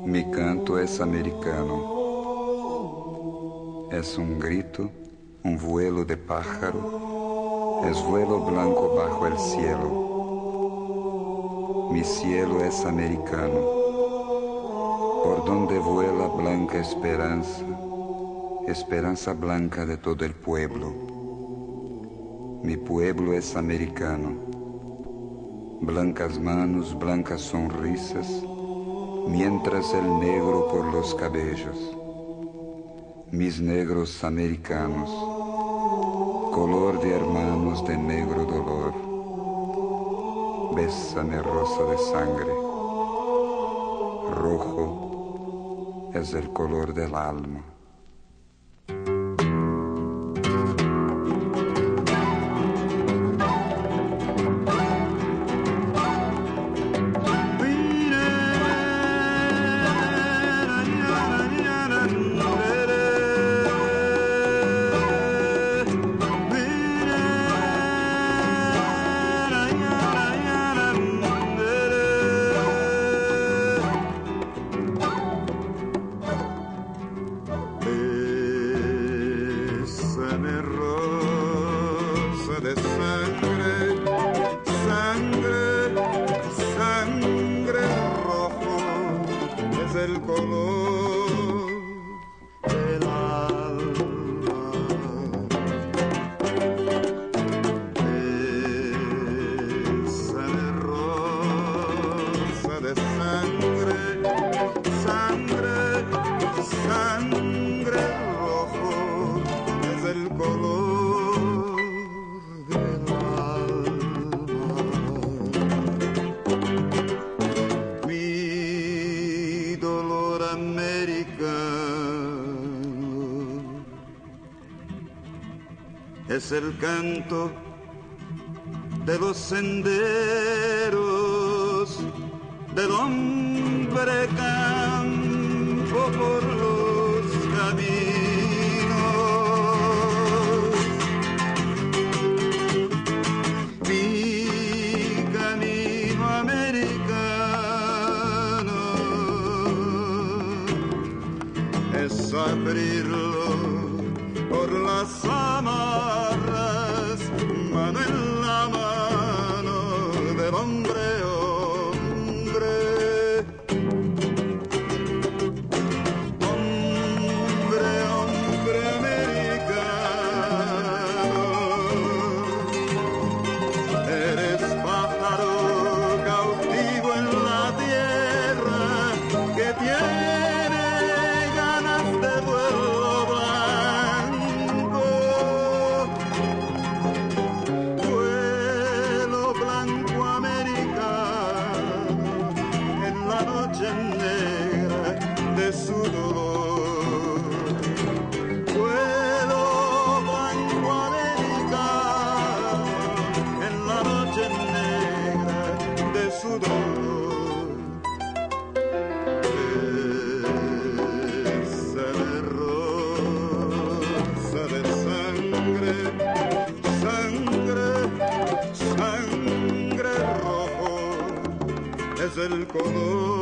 Mi canto es americano. Es un grito, un vuelo de pájaro, es vuelo blanco bajo el cielo. Mi cielo es americano, por donde vuela blanca esperanza, esperanza blanca de todo el pueblo. Mi pueblo es americano, blancas manos, blancas sonrisas, mientras el negro por los cabellos. Mis negros americanos, color de hermanos de negro dolor. Bésame rosa de sangre, rojo es el color del alma. Es el canto de los senderos del hombre campo por los caminos. Mi camino americano es abrirlo por las amarras, mano en la mano del hombre, hombre, hombre, hombre americano. Eres pájaro cautivo en la tierra que tiene ganas de vuelo blanco. Vuelo blanco americano en la noche negra de su dolor. Vuelo blanco americano en la noche negra de su dolor. Esa rosa de sangre, sangre, sangre rojo es el color